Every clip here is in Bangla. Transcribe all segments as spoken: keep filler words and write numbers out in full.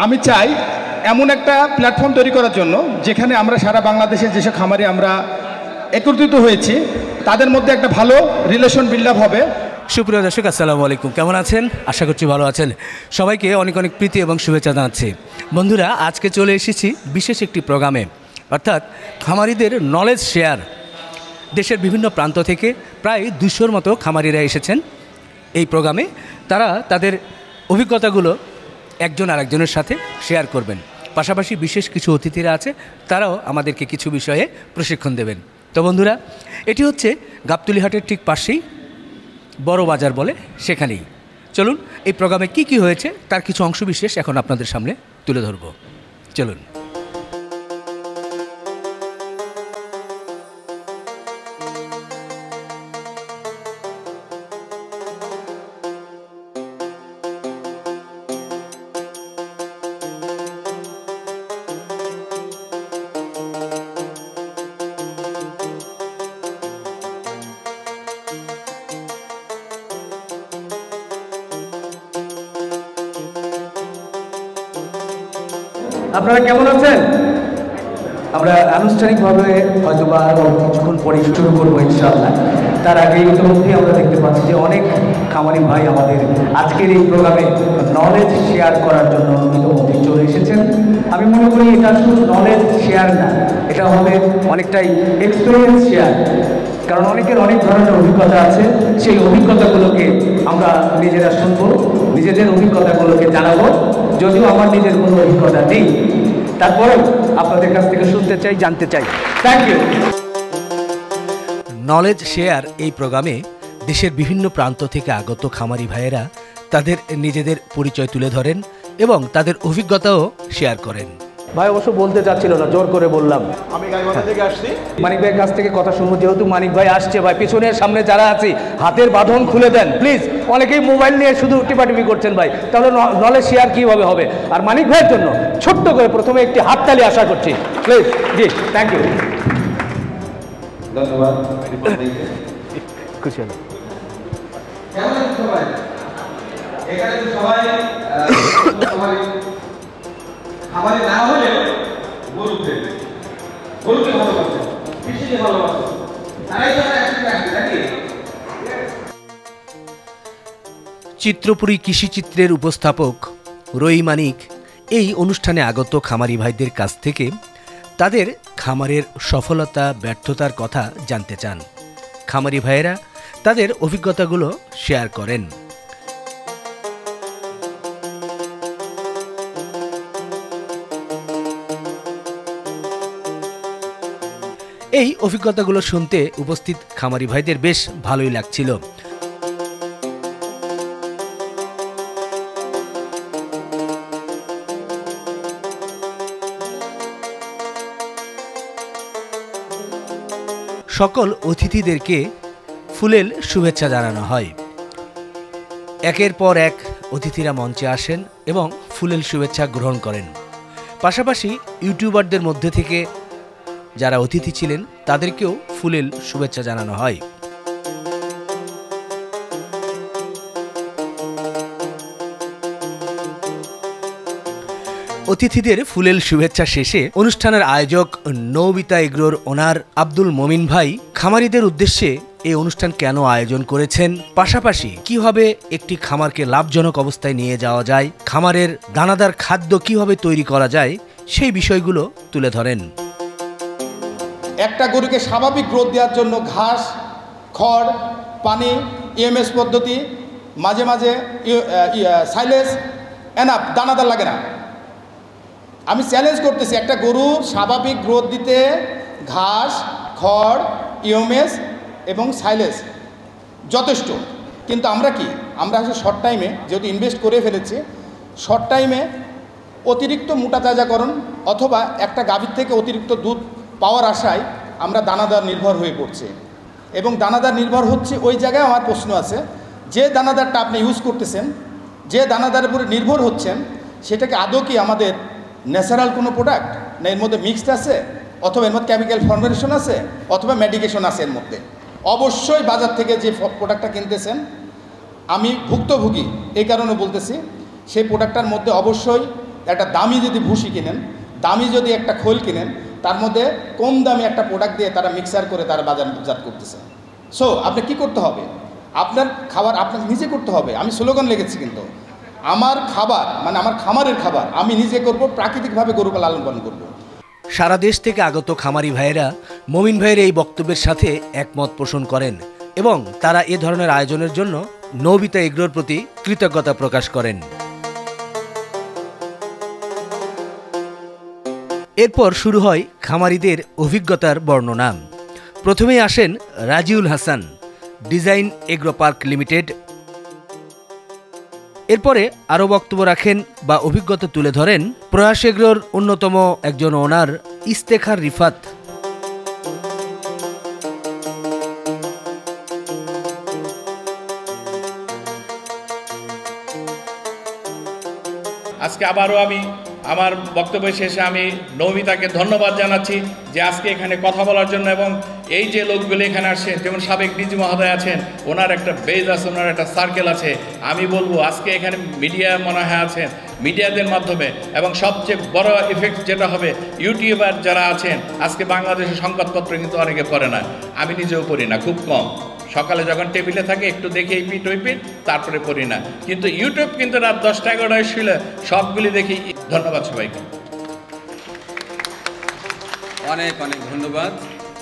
আমি চাই এমন একটা প্ল্যাটফর্ম তৈরি করার জন্য যেখানে আমরা সারা বাংলাদেশের যেসব খামারে আমরা একত্রিত হয়েছি তাদের মধ্যে একটা ভালো রিলেশন বিল্ড আপ হবে। সুপ্রিয় দর্শক, আসসালামু আলাইকুম। কেমন আছেন? আশা করছি ভালো আছেন। সবাইকে অনেক অনেক প্রীতি এবং শুভেচ্ছা জানাচ্ছি। বন্ধুরা, আজকে চলে এসেছি বিশেষ একটি প্রোগ্রামে, অর্থাৎ খামারিদের নলেজ শেয়ার। দেশের বিভিন্ন প্রান্ত থেকে প্রায় দুশোর মতো খামারিরা এসেছেন এই প্রোগ্রামে। তারা তাদের অভিজ্ঞতাগুলো একজন আরেকজনের সাথে শেয়ার করবেন। পাশাপাশি বিশেষ কিছু অতিথিরা আছে, তারাও আমাদেরকে কিছু বিষয়ে প্রশিক্ষণ দেবেন। তো বন্ধুরা, এটি হচ্ছে গাবতলীহাটের ঠিক পাশেই বড় বাজার বলে, সেখানেই। চলুন এই প্রোগ্রামে কি কি হয়েছে তার কিছু অংশবিশেষ এখন আপনাদের সামনে তুলে ধরব। চলুন। আপনারা কেমন আছেন? আমরা আনুষ্ঠানিকভাবে হয়তো বা আরও কিছুক্ষণ পরে শুরু করবো ইনশাআল্লাহ। তার আগে ইতিমধ্যেই আমরা দেখতে পাচ্ছি যে অনেক খামারি ভাই আমাদের আজকের এই প্রোগ্রামে নলেজ শেয়ার করার জন্য ইতিমধ্যে চলে এসেছেন। আমি মনে করি এটা শুধু নলেজ শেয়ার না, এটা হবে অনেকটাই এক্সপিরিয়েন্স শেয়ার। কারণ অনেকের অনেক ধরনের অভিজ্ঞতা আছে, সেই অভিজ্ঞতাগুলোকে আমরা নিজেরা শুনবো, নিজেদের অভিজ্ঞতাগুলোকে জানাবো। যদিও আমার নিজের কোনো অভিজ্ঞতা নেই, তারপরে আপনাদের কাছ থেকে শুনতে চাই, জানতে চাই। Thank you. নলেজ শেয়ার এই প্রোগ্রামে দেশের বিভিন্ন প্রান্ত থেকে আগত খামারি ভাইয়েরা তাদের নিজেদের পরিচয় তুলে ধরেন এবং তাদের অভিজ্ঞতাও শেয়ার করেন। ভাই অবশ্য বলতে চাচ্ছিল না, জোর করে বললাম। আমি গাইবান্ধা থেকে আসছি। মানিক ভাইয়ের কাছ থেকে কথা শুনবো, যেহেতু মানিক ভাই আসছে। ভাই পিছনের সামনে যারা আছি হাতের বাঁধন খুলে দেন প্লিজ। অনেকেই মোবাইল নিয়ে শুধু টিপাটিপি করছেন ভাই, তাহলে নলেজ শেয়ার কীভাবে হবে? আর মানিক ভাইয়ের জন্য ছোট্ট করে প্রথমে একটি হাততালি আশা করছি, প্লিজ। G, thank you. ধন্যবাদ। খুশি হলো। কেমন আছেন সবাই? এখানে তো সবাই খামারে না হলে গরুকে গরুকে ভালোবাসে, কৃষিকে ভালোবাসে, তারাই তো একসাথে আসে নাকি? চিত্রপুরী কৃষিচিত্রের উপস্থাপক রই মানিক এই অনুষ্ঠানে আগত খামারি ভাইদের কাছ থেকে তাদের খামারের সফলতা ব্যর্থতার কথা জানতে চান। খামারি ভাইয়েরা তাদের অভিজ্ঞতাগুলো শেয়ার করেন। এই অভিজ্ঞতাগুলো শুনতে উপস্থিত খামারি ভাইদের বেশ ভালোই লাগছিল। সকল অতিথিদেরকে ফুলেল শুভেচ্ছা জানানো হয়। একের পর এক অতিথিরা মঞ্চে আসেন এবং ফুলেল শুভেচ্ছা গ্রহণ করেন। পাশাপাশি ইউটিউবারদের মধ্যে থেকে যারা অতিথি ছিলেন তাদেরকেও ফুলেল শুভেচ্ছা জানানো হয়। অতিথিদের ফুলেল শুভেচ্ছা শেষে অনুষ্ঠানের আয়োজক নৌবিতা এগ্রোর ওনার আব্দুল মমিন ভাই খামারিদের উদ্দেশ্যে এই অনুষ্ঠান কেন আয়োজন করেছেন, পাশাপাশি কিভাবে একটি খামারকে লাভজনক অবস্থায় নিয়ে যাওয়া যায়, খামারের দানাদার খাদ্য কিভাবে তৈরি করা যায়, সেই বিষয়গুলো তুলে ধরেন। একটা গরুকে স্বাভাবিক গ্রোথ দেওয়ার জন্য ঘাস, খড়, পানি, ইএমএস পদ্ধতি, মাঝে মাঝে সাইলেজ এনাফ, দানাদার লাগে না। আমি চ্যালেঞ্জ করতেছি, একটা গরু স্বাভাবিক গ্রোথ দিতে ঘাস, খড়, ইএমএস এবং সাইলেজ যথেষ্ট। কিন্তু আমরা কি আমরা হচ্ছে শর্ট টাইমে, যেহেতু ইনভেস্ট করে ফেলেছি, শর্ট টাইমে অতিরিক্ত মোটা তাজাকরণ অথবা একটা গাভীর থেকে অতিরিক্ত দুধ পাওয়ার আশায় আমরা দানাদার নির্ভর হয়ে পড়ছে। এবং দানাদার নির্ভর হচ্ছে ওই জায়গায় আমার প্রশ্ন আছে, যে দানাদারটা আপনি ইউজ করতেছেন, যে দানাদারের উপরে নির্ভর হচ্ছেন, সেটাকে আদৌ কি আমাদের ন্যাচারাল কোনো প্রোডাক্ট না এর মধ্যে মিক্সড আছে, অথবা এর মধ্যে কেমিক্যাল ফর্মুলেশন আছে, অথবা মেডিকেশন আছে এর মধ্যে? অবশ্যই বাজার থেকে যে প্রোডাক্টটা কিনতেছেন, আমি ভুক্তভোগী এই কারণে বলতেছি, সেই প্রোডাক্টটার মধ্যে অবশ্যই একটা দামি যদি ভুসি কিনেন, দামি যদি একটা খোল কিনেন, তার মধ্যে কম দামি একটা প্রোডাক্ট দিয়ে তারা মিক্সার করে তারা বাজারজাত করতেছে। সো আপনি কি করতে হবে? আপনার খাবার আপনাকে নিজে করতে হবে। আমি স্লোগান লিখেছি, কিন্তু আমার খাবার মানে আমার খামারের খাবার আমি নিজে করব, প্রাকৃতিকভাবে গরুকে লালন পালন করব। সারা দেশ থেকে আগত খামারি ভাইয়েরা মমিন ভাইয়ের এই বক্তব্যের সাথে একমত পোষণ করেন এবং তারা এ ধরনের আয়োজনের জন্য নবিতা এগ্রোর প্রতি কৃতজ্ঞতা প্রকাশ করেন। এরপর শুরু হয় খামারিদের অভিজ্ঞতার বর্ণনা। প্রথমেই আসেন Raziul Hasan, design agro park limited. এরপরে আরও বক্তব্য রাখেন বা অভিজ্ঞতা তুলে ধরেন প্রয়াস এগ্রোর অন্যতম একজন ওনার ইস্তেখার রিফাত। আজকে আবারও আমি আমার বক্তব্য শেষে আমি নৌমিতাকে ধন্যবাদ জানাচ্ছি যে আজকে এখানে কথা বলার জন্য, এবং এই যে লোকগুলো এখানে আসছেন, যেমন সাবেক ডিজি মহোদয় আছেন, ওনার একটা বেজ আছে, ওনার একটা সার্কেল আছে। আমি বলবো আজকে এখানে মিডিয়া মনে হয় আছেন, মিডিয়াদের মাধ্যমে, এবং সবচেয়ে বড় ইফেক্ট যেটা হবে ইউটিউবার যারা আছেন। আজকে বাংলাদেশের সংবাদপত্র কিন্তু অনেকে পড়ে না, আমি নিজেও পড়ি না, খুব কম। সকালে যখন টেবিলে থাকে একটু দেখি এই পিট ওই পিট, তারপরে পড়ি না। কিন্তু ইউটিউব কিন্তু রাত দশটা এগারোটায় শুলে সবগুলি দেখি। ধন্যবাদ সবাইকে, অনেক অনেক ধন্যবাদ।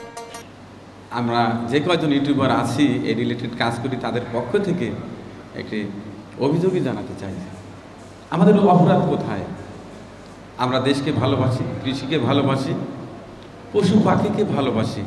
আমরা যে কয়জন ইউটিউবার আছি এই রিলেটেড কাজ করি, তাদের পক্ষ থেকে একটি অভিযোগই জানাতে চাই। আমাদের অপরাধ কোথায়? আমরা দেশকে ভালোবাসি, কৃষিকে ভালোবাসি, পশু পাখিকে ভালোবাসি।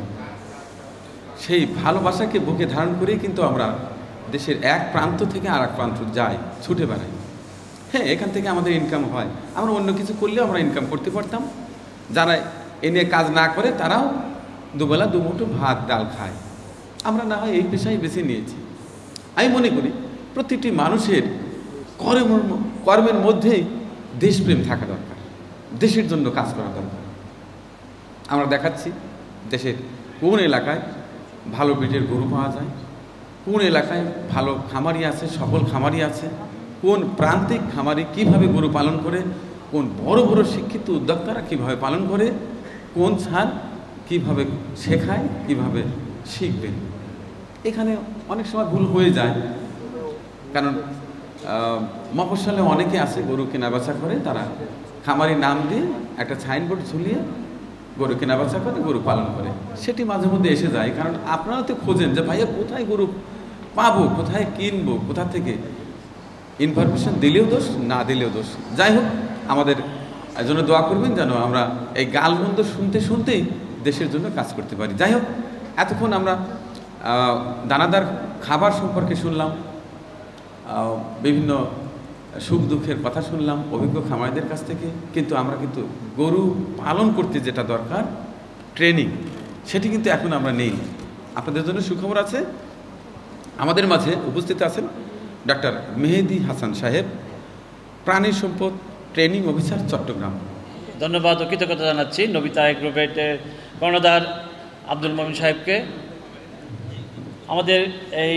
সেই ভালোবাসাকে বুকে ধারণ করেই কিন্তু আমরা দেশের এক প্রান্ত থেকে আর এক প্রান্ত যাই, ছুটে বেড়াই। হ্যাঁ, এখান থেকে আমাদের ইনকাম হয়। আমরা অন্য কিছু করলেও আমরা ইনকাম করতে পারতাম। যারা এ নিয়ে কাজ না করে তারাও দুবেলা দুমুঠো ভাত ডাল খায়। আমরা না হয় এই পেশাই বেছে নিয়েছি। আমি মনে করি প্রতিটি মানুষের কর্মের কর্মের মধ্যেই দেশপ্রেম থাকা দরকার, দেশের জন্য কাজ করা দরকার। আমরা দেখাচ্ছি দেশের কোন এলাকায় ভালো ব্রিডের গরু পাওয়া যায়, কোন এলাকায় ভালো খামারি আছে, সফল খামারি আছে, কোন প্রান্তিক খামারি কিভাবে গরু পালন করে, কোন বড় বড় শিক্ষিত উদ্যোক্তারা কিভাবে পালন করে, কোন ছাড় কিভাবে শেখায়, কিভাবে শিখবেন। এখানে অনেক সময় ভুল হয়ে যায়, কারণ মফস্বলে অনেকে আছে গরু কেনা বেচা করে, তারা খামারি নাম দিয়ে একটা সাইনবোর্ড ঝুলিয়ে গরু কেনা বেচা করে, গরু পালন করে। সেটি মাঝে মধ্যে এসে যায়, কারণ আপনারা তো খোঁজেন যে ভাইয়া কোথায় গরু পাবো, কোথায় কিনবো, কোথা থেকে। ইনফরমেশন দিলেও দোষ, না দিলেও দোষ। যাই হোক, আমাদের জন্য দোয়া করবেন যেন আমরা এই গালমন্দ শুনতে শুনতেই দেশের জন্য কাজ করতে পারি। যাই হোক, এতক্ষণ আমরা দানাদার খাবার সম্পর্কে শুনলাম, বিভিন্ন সুখ দুঃখের কথা শুনলাম অভিজ্ঞ খামারিদের কাছ থেকে। কিন্তু আমরা কিন্তু গরু পালন করতে যেটা দরকার ট্রেনিং, সেটি কিন্তু এখন আমরা নেই। আপনাদের জন্য সুখবর আছে, আমাদের মাঝে উপস্থিত আছেন ডক্টর মেহেদি হাসান সাহেব, প্রাণী সম্পদ ট্রেনিং অফিসার, চট্টগ্রাম। ধন্যবাদ ও কৃতজ্ঞতা জানাচ্ছি নবিতা এগ্রোভেটের কর্ণধার আব্দুল মমিন সাহেবকে আমাদের এই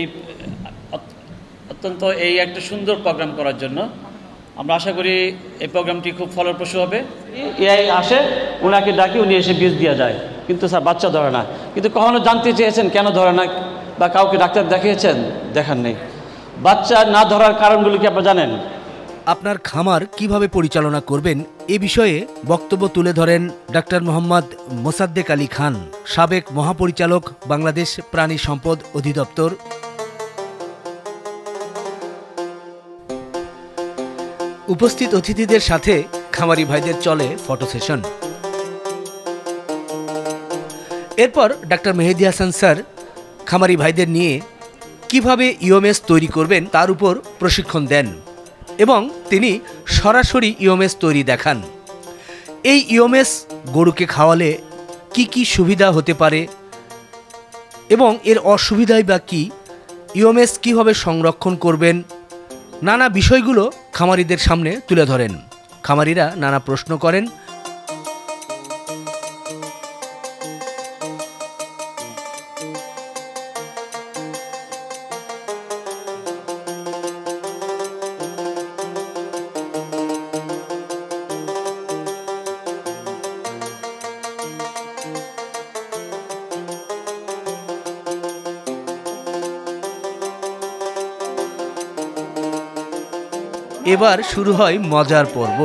অত্যন্ত এই একটা সুন্দর প্রোগ্রাম করার জন্য। আমরা আশা করি এই প্রোগ্রামটি খুব ফলপ্রসূ হবে। এআই আসে, ওনাকে ডাকি, উনি এসে বীজ দেওয়া যায়, কিন্তু স্যার বাচ্চা ধরে না। কিন্তু কখনো জানতে চেয়েছেন কেন ধরে না, বা কাউকে ডাক্তার দেখিয়েছেন? দেখার নেই। বাচ্চা না ধরার কারণগুলো কি আপনারা জানেন? আপনার খামার কিভাবে পরিচালনা করবেন এ বিষয়ে বক্তব্য তুলে ধরেন ডাক্তার মোহাম্মদ মোসাদ্দেক আলী খান, সাবেক মহাপরিচালক, বাংলাদেশ প্রাণী সম্পদ অধিদপ্তর। উপস্থিত অতিথিদের সাথে খামারি ভাইদের চলে ফটো সেশন। এরপর ডাক্তার মেহেদি হাসান স্যার খামারি ভাইদের নিয়ে কিভাবে ইওএমএস তৈরি করবেন তার উপর প্রশিক্ষণ দেন এবং তিনি সরাসরি ইওএমএস তৈরি দেখান। এই ইওএমএস গরুকে খাওয়ালে কি কি সুবিধা হতে পারে এবং এর অসুবিধাই বা কী, ইওএমএস কীভাবে সংরক্ষণ করবেন, নানা বিষয়গুলো খামারিদের সামনে তুলে ধরেন। খামারিরা নানা প্রশ্ন করেন। এবার শুরু হয় মজার পর্ব।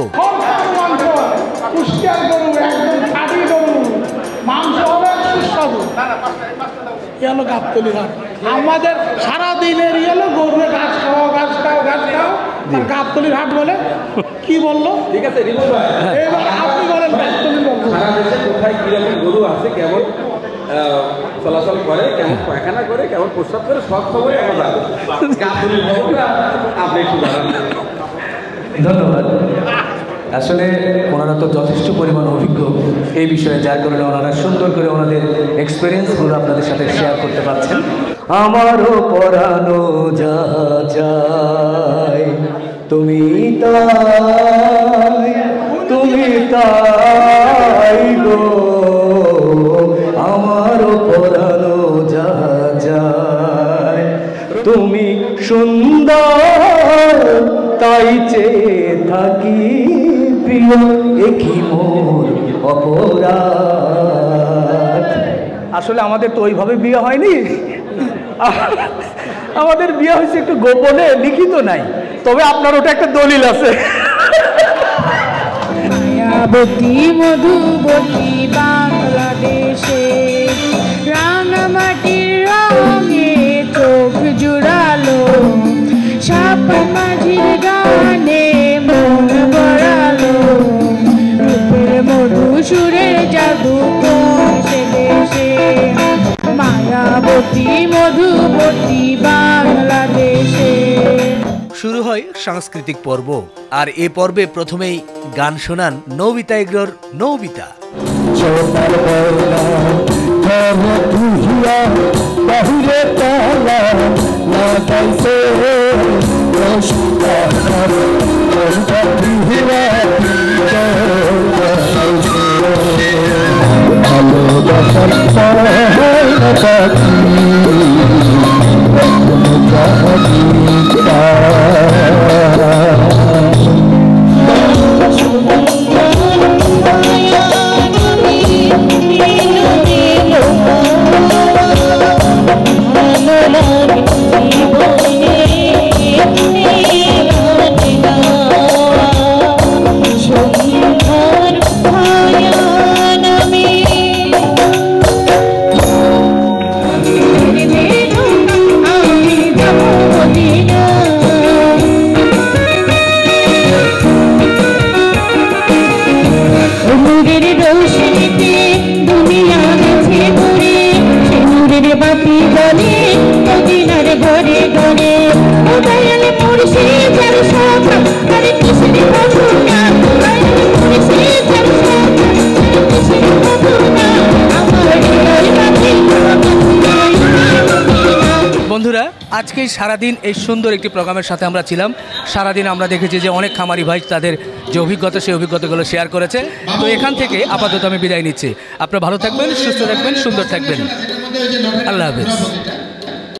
আমাদের সারাদিনের ইয়েলো গরুরে ঘাস খাওয়া ঘাস খাও ঘাস খাও গাবতলির হাট বলে কি বললো? ঠিক আছে, এবার আপনি বলেন গাবতলির সারা দেশে কোথায় কিরকম গরু আছে, কেমন চলাচল করে, কেমন পায়খানা করে, কেমন প্রস্রাব করে, সব খবরই আমরা আপনি একটু জানান। ধন্যবাদ। আসলে ওনারা তো যথেষ্ট পরিমাণ অভিজ্ঞ এই বিষয়ে, যার কারণে ওনারা সুন্দর করে ওনাদের এক্সপিরিয়েন্সগুলো আপনাদের সাথে শেয়ার করতে পারছেন। আমারও পরানো যা যায় তুমি তাই, তুমি তাই গো, আমারও পরানো যা যায় তুমি সুন্দর তাই চেয়ে থাকি প্রিয়, একই মোর অপরাধ। আসলে আমাদের তো ওইভাবে বিয়ে হয়নি, আমাদের বিয়ে হয়েছে একটু গোপনে, লিখিত নাই, তবে আপনার ওটা একটা দলিল আছে। মায়াবতী মধুবতী বাংলাদেশে রাঙামাটির রঙে চোখ জুড়ালো, সাপ মাঝির গানে মন গড়ালো, রূপের মধু সুরের জাদু পৌঁছে দেশে। মায়াবতী মধুবতী বাংলাদেশে। শুরু হয় সাংস্কৃতিক পর্ব, আর এ পর্বে প্রথমেই গান শোনান নৌবিতা এগ্রোর নৌবিতা। বন্ধুরা, আজকে সারাদিন এই সুন্দর একটি প্রোগ্রামের সাথে আমরা ছিলাম। সারাদিন আমরা দেখেছি যে অনেক খামারি ভাই তাদের যে অভিজ্ঞতা, সেই অভিজ্ঞতাগুলো শেয়ার করেছে। তো এখান থেকে আপাতত আমি বিদায় নিচ্ছি। আপনারা ভালো থাকবেন, সুস্থ থাকবেন, সুন্দর থাকবেন। আল্লাহ হাফেজ।